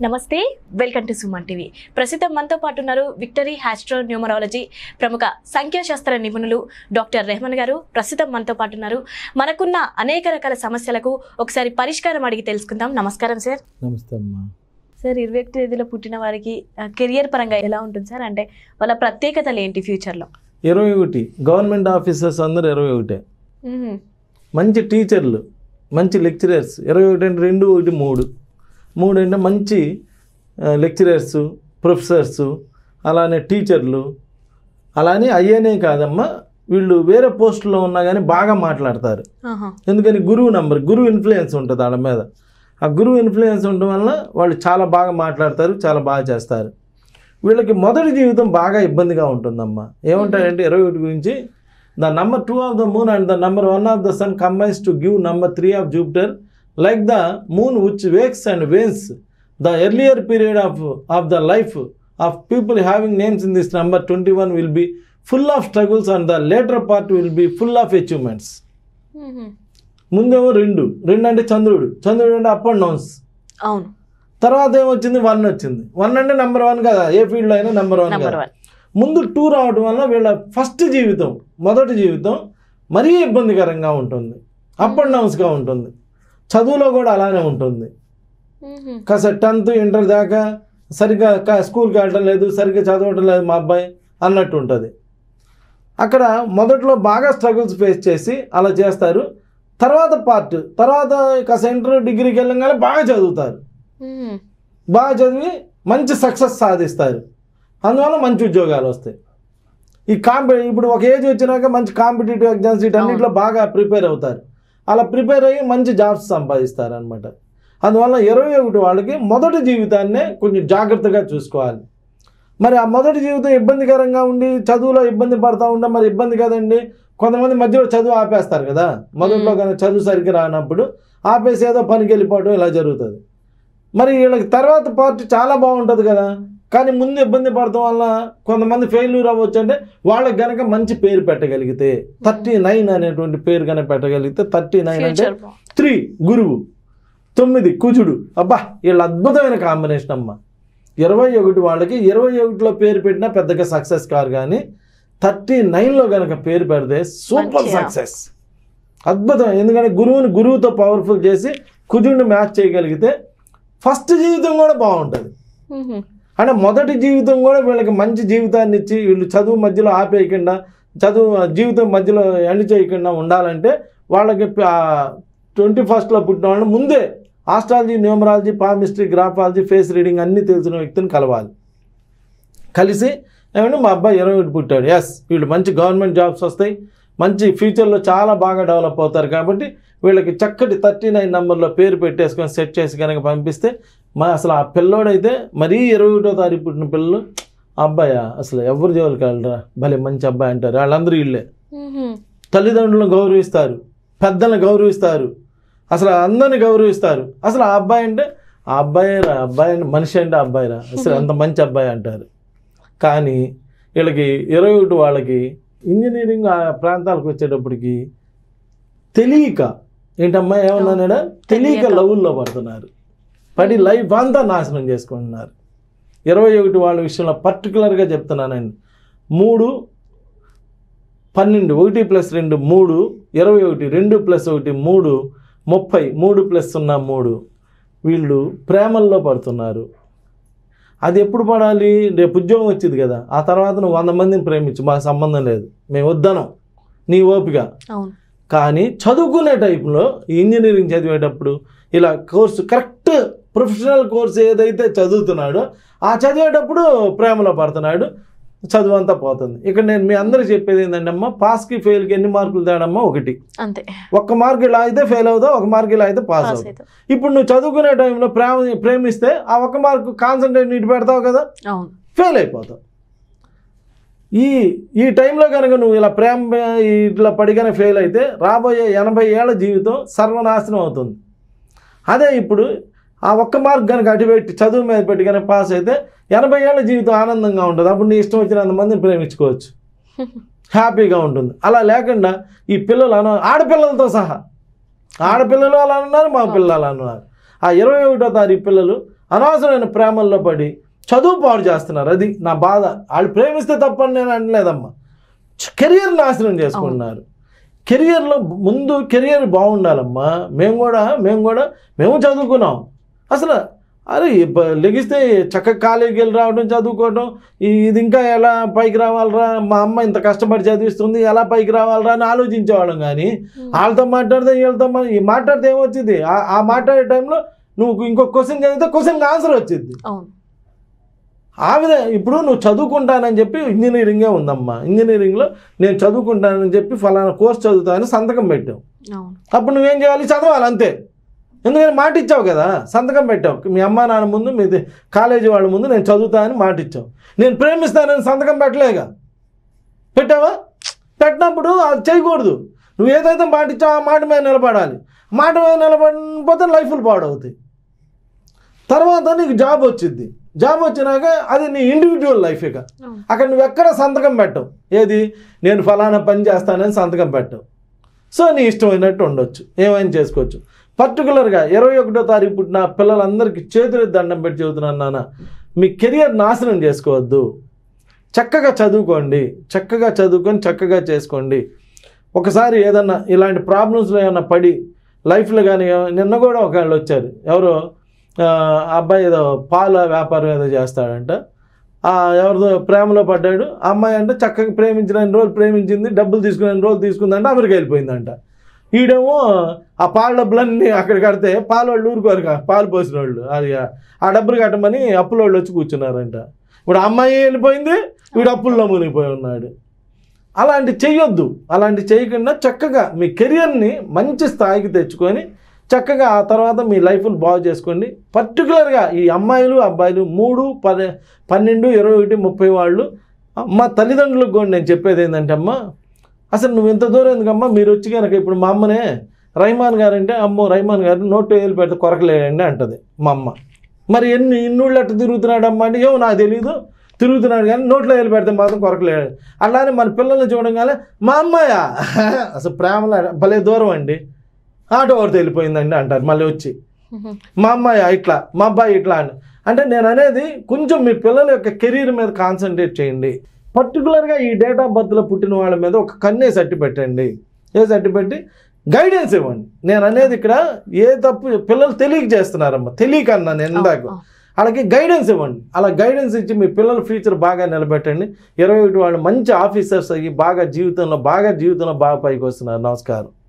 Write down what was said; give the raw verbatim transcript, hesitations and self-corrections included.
నమస్తే welcome to Suman TV. ప్రస్తుతం మనతో పాటు ఉన్నారు విక్టరీ ఆస్ట్రో న్యూమరాలజీ ప్రముఖ సంఖ్యాశాస్త్ర నిపుణులు డాక్టర్ రెహమాన్ గారు. ప్రస్తుతం మనతో పాటు ఉన్నారు. మనకున్న అనేక రకాల సమస్యలకు ఒకసారి పరిష్కారం అడిగి తెలుసుకుందాం. నమస్కారం సార్. నమస్తే అమ్మా. సార్, ఇరవై ఒకటి తేదీలో పుట్టిన వారికి కెరియర్ పరంగా ఎలా ఉంటుంది సార్? అంటే వాళ్ళ ప్రత్యేకతలు ఏంటి ఫ్యూచర్లో? ఇరవై ఒకటి గవర్నమెంట్ ఆఫీసర్స్ అందరూ ఇరవై ఒకటే, మంచి టీచర్లు, మంచి లెక్చరర్స్. ఇరవై ఒకటి అంటే రెండు ఒకటి మూడు మూడు అంటే మంచి లెక్చరర్సు, ప్రొఫెసర్సు, అలానే టీచర్లు. అలానే అయ్యేనే కాదమ్మా, వీళ్ళు వేరే పోస్టులో ఉన్నా కానీ బాగా మాట్లాడతారు. ఎందుకని గురువు నంబర్, గురువు ఇన్ఫ్లుయెన్స్ ఉంటుంది వాళ్ళ మీద. ఆ గురువు ఇన్ఫ్లుయెన్స్ ఉండడం వల్ల వాళ్ళు చాలా బాగా మాట్లాడతారు, చాలా బాగా చేస్తారు. వీళ్ళకి మొదటి జీవితం బాగా ఇబ్బందిగా ఉంటుందమ్మా. ఏమంటారంటే ఇరవై ఒకటి గురించి, the number two of the moon and the number one of the sun combines to give number three of Jupiter, like the moon which wakes and wanes. The earlier period of, of the life of people having names in this number twenty-one will be full of struggles and the later part will be full of achievements. ముందేమో రెండు రెండు అంటే చంద్రుడు, చంద్రుడు అంటే up and downs. అవును. తర్వాత ఏమొచ్చింది, వన్ వచ్చింది. వన్ అంటే నెంబర్ వన్ కదా, ఏ ఫీల్డ్లో అయినా నెంబర్ వన్ కదా. ముందు టూ రావడం వల్ల వీళ్ళ ఫస్ట్ జీవితం, మొదటి జీవితం మరీ ఇబ్బందికరంగా ఉంటుంది, అప్ అండ్ డౌన్స్గా ఉంటుంది. చదువులో కూడా అలానే ఉంటుంది. కాస్త టెన్త్ ఇంటర్ దాకా సరిగ్గా స్కూల్కి వెళ్ళటం లేదు, సరిగ్గా చదవటం లేదు మా అబ్బాయి అన్నట్టు ఉంటుంది. అక్కడ మొదట్లో బాగా స్ట్రగుల్స్ ఫేస్ చేసి అలా చేస్తారు. తర్వాత పార్ట్, తర్వాత కాస్త ఇంటర్ డిగ్రీకి వెళ్ళగానే బాగా చదువుతారు, బాగా చదివి మంచి సక్సెస్ సాధిస్తారు. అందువల్ల మంచి ఉద్యోగాలు వస్తాయి. ఈ కాంపి ఇప్పుడు ఒక ఏజ్ వచ్చినాక మంచి కాంపిటేటివ్ ఎగ్జామ్స్ వీటన్నిటిలో బాగా ప్రిపేర్ అవుతారు. అలా ప్రిపేర్ అయ్యి మంచి జాబ్స్ సంపాదిస్తారు అనమాట. అందువల్ల ఇరవై ఒకటి వాళ్ళకి మొదటి జీవితాన్నే కొంచెం జాగ్రత్తగా చూసుకోవాలి. మరి ఆ మొదటి జీవితం ఇబ్బందికరంగా ఉండి చదువులో ఇబ్బంది పడతా ఉంటే మరి ఇబ్బంది కదండి. కొంతమంది మధ్యలో చదువు ఆపేస్తారు కదా, మొదట్లో కానీ చదువు సరిగ్గా రానప్పుడు ఆపేసి ఏదో పనికి వెళ్ళిపోవడం ఇలా జరుగుతుంది. మరి వీళ్ళకి తర్వాత పార్ట్ చాలా బాగుంటుంది కదా, కానీ ముందు ఇబ్బంది పడటం వల్ల కొంతమంది ఫెయిల్యూర్ అవ్వచ్చు. అంటే వాళ్ళకి కనుక మంచి పేరు పెట్టగలిగితే, థర్టీ నైన్ అనేటువంటి పేరు కనుక పెట్టగలిగితే, థర్టీ నైన్ అంటే త్రీ గురువు, తొమ్మిది కుజుడు, అబ్బా వీళ్ళ అద్భుతమైన కాంబినేషన్ అమ్మ. ఇరవై ఒకటి వాళ్ళకి ఇరవై ఒకటిలో పేరు పెట్టినా పెద్దగా సక్సెస్ కారు, కానీ థర్టీ నైన్లో కనుక పేరు పెడితే సూపర్ సక్సెస్, అద్భుతం. ఎందుకంటే గురువుని గురువుతో పవర్ఫుల్ చేసి కుజుడిని మ్యాచ్ చేయగలిగితే ఫస్ట్ జీవితం కూడా బాగుంటుంది. అంటే మొదటి జీవితం కూడా వీళ్ళకి మంచి జీవితాన్ని ఇచ్చి వీళ్ళు చదువు మధ్యలో ఆపేయకుండా, చదువు జీవితం మధ్యలో ఎండ్ చేయకుండా ఉండాలంటే వాళ్ళకి ట్వంటీ ఫస్ట్లో పుట్టిన వాళ్ళని ముందే astrology, numerology, palmistry, graphology, face reading అన్నీ తెలిసిన వ్యక్తిని కలవాలి. కలిసి ఏమంటే మా అబ్బాయి ఇరవై ఒకటి పుట్టాడు, ఎస్ వీళ్ళు మంచి గవర్నమెంట్ జాబ్స్ వస్తాయి, మంచి ఫ్యూచర్లో చాలా బాగా డెవలప్ అవుతారు, కాబట్టి వీళ్ళకి చక్కటి థర్టీ నైన్ నెంబర్లో పేరు పెట్టేసుకొని సెట్ చేసి కనుక పంపిస్తే మా అసలు ఆ పిల్లోడైతే మరీ ఇరవై ఒకటో తారీఖు పుట్టిన పిల్లలు, అబ్బాయా అసలు ఎవరు జోలికి వెళ్ళరా, భలే మంచి అబ్బాయి అంటారు. వాళ్ళందరూ వీళ్ళే. తల్లిదండ్రులను గౌరవిస్తారు, పెద్దలను గౌరవిస్తారు, అసలు అందరిని గౌరవిస్తారు. అసలు ఆ అబ్బాయి అంటే ఆ అబ్బాయి రా, అబ్బాయి అంటే మనిషి అంటే అబ్బాయి రా, అసలు అంత మంచి అబ్బాయి అంటారు. కానీ వీళ్ళకి ఇరవై ఒకటి వాళ్ళకి ఇంజనీరింగ్ ఆ ప్రాంతాలకు వచ్చేటప్పటికి తెలియక, ఏంటమ్మా ఏమన్నాడా, తెలియక లవ్వుల్లో పడుతున్నారు, పడి లైఫ్ అంతా నాశనం చేసుకుంటున్నారు. ఇరవై ఒకటి వాళ్ళ విషయంలో పర్టికులర్గా చెప్తున్నానండి. మూడు పన్నెండు, ఒకటి ప్లస్ రెండు మూడు, ఇరవై ఒకటి, రెండు ప్లస్ ఒకటి మూడు, ముప్పై, మూడు ప్లస్ సున్నా మూడు. వీళ్ళు ప్రేమల్లో పడుతున్నారు. అది ఎప్పుడు పడాలి, రేపు ఉద్యోగం వచ్చింది కదా, ఆ తర్వాత నువ్వు వంద మందిని ప్రేమించు, మాకు సంబంధం లేదు, మేము వద్దనం, నీ ఓపిక. కానీ చదువుకునే టైంలో ఇంజనీరింగ్ చదివేటప్పుడు ఇలా కోర్సు కరెక్ట్ ప్రొఫెషనల్ కోర్సు ఏదైతే చదువుతున్నాడో ఆ చదివేటప్పుడు ప్రేమలో పడుతున్నాడు, చదువు అంతా పోతుంది. ఇక్కడ నేను మీ అందరికీ చెప్పేది ఏంటంటే అమ్మా, పాస్కి ఫెయిల్కి ఎన్ని మార్కులు తేడమ్మా, ఒకటి. అంతే. ఒక్క మార్కు ఇలా అయితే ఫెయిల్ అవుతావు, ఒక మార్కు ఇలా అయితే పాస్ అవుతావు. ఇప్పుడు నువ్వు చదువుకునే టైంలో ప్రేమ ప్రేమిస్తే ఆ ఒక్క మార్కు కాన్సన్ట్రేట్ నీటి పెడతావు కదా, ఫెయిల్ అయిపోతావు. ఈ ఈ టైంలో కనుక నువ్వు ఇలా ప్రేమ ఇట్లా పడిగానే ఫెయిల్ అయితే రాబోయే ఎనభై ఏళ్ళ జీవితం సర్వనాశనం అవుతుంది. అదే ఇప్పుడు ఆ ఒక్క మార్క్ కనుక అటు పెట్టి చదువు మీద పెట్టి కనుక పాస్ అయితే ఎనభై ఏళ్ళ జీవితం ఆనందంగా ఉంటుంది. అప్పుడు నీ ఇష్టం వచ్చినంత మందిని ప్రేమించుకోవచ్చు, హ్యాపీగా ఉంటుంది. అలా లేకుండా ఈ పిల్లలు అన ఆడపిల్లలతో సహా ఆడపిల్లలు అలా ఉన్నారు, మా పిల్లలు అలా ఉన్నారు. ఆ ఇరవై ఒకటో తారీఖు పిల్లలు అనవసరమైన ప్రేమల్లో పడి చదువు పాడు చేస్తున్నారు. అది నా బాధ. వాళ్ళు ప్రేమిస్తే తప్పని నేను అనలేదమ్మా, కెరియర్ నాశనం చేసుకుంటున్నారు. కెరియర్లో ముందు కెరియర్ బాగుండాలమ్మా. మేము కూడా మేము కూడా మేము చదువుకున్నాం. అసలు అరే లెగిస్తే చక్కగా కాలేజీకి వెళ్ళి రావడం, చదువుకోవడం, ఇది ఇంకా ఎలా పైకి రావాలరా, మా అమ్మ ఇంత కష్టపడి చదివిస్తుంది, ఎలా పైకి రావాలరా అని ఆలోచించేవాళ్ళం. కానీ వాళ్ళతో మాట్లాడితే వీళ్ళతో మాట్లాడితే ఏమొచ్చింది, ఆ మాట్లాడే టైంలో నువ్వు ఇంకొక క్వశ్చన్ చదివితే క్వశ్చన్కి ఆన్సర్ వచ్చింది. ఆ విధంగా ఇప్పుడు నువ్వు చదువుకుంటానని చెప్పి ఇంజనీరింగే ఉందమ్మా, ఇంజనీరింగ్లో నేను చదువుకుంటానని చెప్పి ఫలానా కోర్స్ చదువుతానని సంతకం పెట్టావు. అప్పుడు నువ్వేం చేయాలి, చదవాలి అంతే. ఎందుకంటే మాట ఇచ్చావు కదా, సంతకం పెట్టావు మీ అమ్మ నాన్న ముందు, మీ కాలేజీ వాళ్ళ ముందు నేను చదువుతానని మాట ఇచ్చావు. నేను ప్రేమిస్తానని సంతకం పెట్టలేగా, పెట్టావా? పెట్టినప్పుడు అది చేయకూడదు. నువ్వు ఏదైతే మాట ఇచ్చావు ఆ మాట మీద నిలబడాలి. మాట మీద నిలబడిపోతే లైఫ్లు పాడవుతాయి. తర్వాత నీకు జాబ్ వచ్చింది, జాబ్ వచ్చినాక అది నీ ఇండివిజువల్ లైఫ్. ఇక అక్కడ నువ్వు ఎక్కడ సంతకం పెట్టవు, ఏది నేను ఫలానా పని చేస్తానని సంతకం పెట్టవు. సో నీ ఇష్టమైనట్టు ఉండొచ్చు, ఏమైనా చేసుకోవచ్చు. పర్టికులర్గా ఇరవై ఒకటో తారీఖు పుట్టిన పిల్లలందరికీ చేతులు దండం పెట్టి చెబుతున్నాను నాన్న, మీ కెరియర్ నాశనం చేసుకోవద్దు. చక్కగా చదువుకోండి, చక్కగా చదువుకొని చక్కగా చేసుకోండి. ఒకసారి ఏదన్నా ఇలాంటి ప్రాబ్లమ్స్లో ఏమన్నా పడి లైఫ్లో కానీ, నిన్న కూడా ఒకళ్ళు వచ్చారు, ఎవరో అబ్బాయి ఏదో పాల వ్యాపారం ఏదో చేస్తాడంట, ఎవరిదో ప్రేమలో పడ్డాడు. ఆ అమ్మాయి అంటే చక్కగా ప్రేమించిన రోజులు ప్రేమించింది, డబ్బులు తీసుకునే రోజులు తీసుకుందంటే అమెరికా వెళ్ళిపోయిందంట. ఈడేమో ఆ పాల డబ్బులన్నీ అక్కడ కడితే పాలు వాళ్ళు ఊరుకోరుగా, పాలు పోసిన వాళ్ళు అది ఆ డబ్బులు కట్టమని అప్పుల వాళ్ళు వచ్చి కూర్చున్నారంట. ఇప్పుడు అమ్మాయి వెళ్ళిపోయింది, వీడు అప్పుల్లో మునిగిపోయి ఉన్నాడు. అలాంటి చెయ్యొద్దు. అలాంటి చేయకుండా చక్కగా మీ కెరియర్ని మంచి స్థాయికి తెచ్చుకొని చక్కగా ఆ తర్వాత మీ లైఫ్ని బాగు చేసుకోండి. పర్టికులర్గా ఈ అమ్మాయిలు అబ్బాయిలు మూడు పది పన్నెండు ఇరవై ఒకటి ముప్పై వాళ్ళు, మా తల్లిదండ్రులకు కూడా నేను చెప్పేది ఏంటంటే, అమ్మ అసలు నువ్వు ఇంత దూరం ఎందుకమ్మా, మీరు వచ్చి కనుక ఇప్పుడు మా అమ్మనే రైమాన్ గారు అంటే, అమ్మో రైమాన్ గారు నోట్లో వేలు పెడితే కొరకలేడండి అంటది మా అమ్మ. మరి ఎన్ని ఇన్నుళ్ళు అట్ట తిరుగుతున్నాడు అమ్మ అంటే, ఏమో నాకు తెలీదు, తిరుగుతున్నాడు కానీ నోట్లో వేలు పెడితే మాత్రం కొరకలేడు. అలానే మన పిల్లల్ని చూడగానే మా అమ్మాయ అసలు ప్రేమలో భలే దూరం అండి, ఆటో ఎవరితో వెళ్ళిపోయిందండి అంటారు మళ్ళీ వచ్చి. మా అమ్మాయి ఇట్లా, మా అబ్బాయి ఇట్లా అని. అంటే నేను అనేది కొంచెం మీ పిల్లల యొక్క కెరీర్ మీద కాన్సన్ట్రేట్ చేయండి. పర్టికులర్గా ఈ డేట్ ఆఫ్ బర్త్లో పుట్టిన వాళ్ళ మీద ఒక కన్నే సర్టి పెట్టండి, ఏ సర్టి పెట్టి గైడెన్స్ ఇవ్వండి. నేను అనేది ఇక్కడ ఏ తప్పు పిల్లలు తెలియక చేస్తున్నారమ్మా, తెలియక అన్నా నేను ఇందాక, అలాగే గైడెన్స్ ఇవ్వండి. అలా గైడెన్స్ ఇచ్చి మీ పిల్లల ఫ్యూచర్ బాగా నిలబెట్టండి. ఇరవై ఒకటి వాళ్ళు మంచి ఆఫీసర్స్ అయ్యి బాగా జీవితంలో బాగా జీవితంలో బాగా పైకి వస్తున్నారు. నమస్కారం.